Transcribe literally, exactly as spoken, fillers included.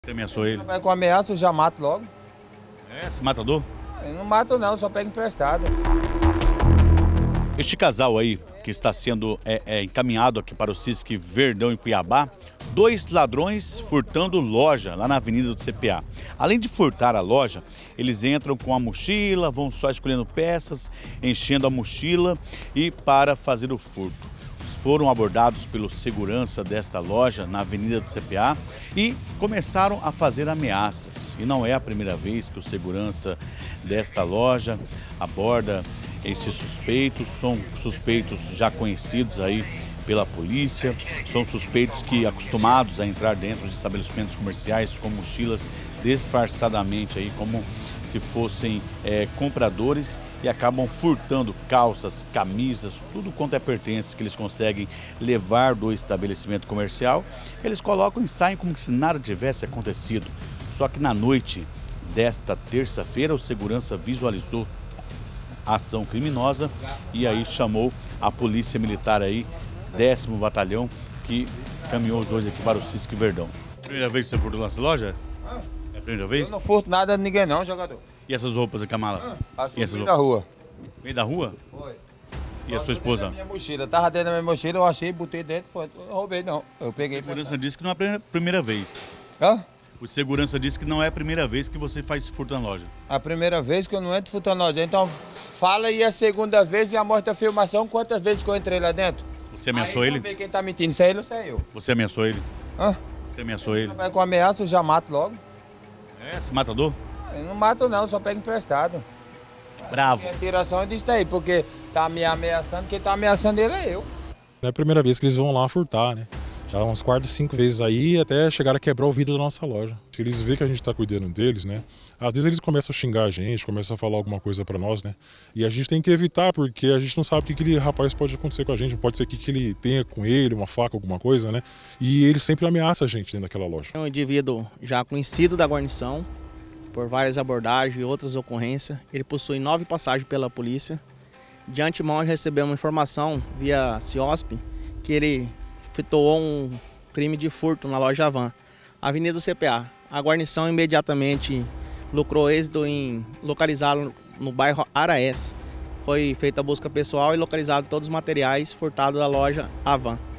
Você ameaçou ele? Vai com ameaça, eu já mato logo. É, esse matador? Eu não mato não, só pego emprestado. Este casal aí, que está sendo é, é, encaminhado aqui para o Cisque Verdão em Cuiabá, dois ladrões furtando loja lá na Avenida do C P A. Além de furtar a loja, eles entram com a mochila, vão só escolhendo peças, enchendo a mochila e para fazer o furto. Foram abordados pelo segurança desta loja na Avenida do C P A e começaram a fazer ameaças. E não é a primeira vez que o segurança desta loja aborda esses suspeitos. São suspeitos já conhecidos aí pela polícia, são suspeitos que acostumados a entrar dentro de estabelecimentos comerciais com mochilas disfarçadamente aí como se fossem é, compradores e acabam furtando calças, camisas, tudo quanto é pertence que eles conseguem levar do estabelecimento comercial. Eles colocam e saem como se nada tivesse acontecido. Só que na noite desta terça-feira o segurança visualizou a ação criminosa e aí chamou a polícia militar aí, décimo batalhão, que caminhou os dois aqui para o Cisque Verdão. Primeira vez que você furtou nessa loja? É a primeira vez? Eu não furto nada de ninguém não, jogador. E essas roupas aqui, a mala? Ah, e essas roupas? Da rua. Meio da rua? Foi. E a sua esposa? Minha mochila, tava dentro da minha mochila, eu achei, botei dentro, foi, eu roubei não. Eu peguei. O segurança disse que não é a primeira vez. Hã? O segurança disse que não é a primeira vez que você faz furto na loja. A primeira vez que eu não entro furtando na loja. Então fala aí a segunda vez e a mostra a filmação, quantas vezes que eu entrei lá dentro. Você ameaçou aí, ele? Vamos ver quem tá mentindo, se é ele ou se é eu. Você ameaçou ele? Hã? Você ameaçou ele? Vai com ameaça, eu já mato logo. É, esse matador? Eu não mato não, só pego emprestado. Bravo. Minha tiração é disso aí, porque tá me ameaçando, quem tá ameaçando ele é eu. Não é a primeira vez que eles vão lá furtar, né? Já umas quatro, cinco vezes aí, até chegar a quebrar o vidro da nossa loja. Se eles veem que a gente está cuidando deles, né? Às vezes eles começam a xingar a gente, começam a falar alguma coisa para nós, né? E a gente tem que evitar, porque a gente não sabe o que aquele rapaz pode acontecer com a gente. Pode ser que, que ele tenha com ele, uma faca, alguma coisa, né? E ele sempre ameaça a gente dentro daquela loja. É um indivíduo já conhecido da guarnição, por várias abordagens e outras ocorrências. Ele possui nove passagens pela polícia. De antemão, recebemos uma informação via CIOSP que ele efetuou um crime de furto na loja Van, Avenida do C P A. A guarnição imediatamente lucrou êxito em localizá-lo no bairro Araés. Foi feita a busca pessoal e localizado todos os materiais furtados da loja Van.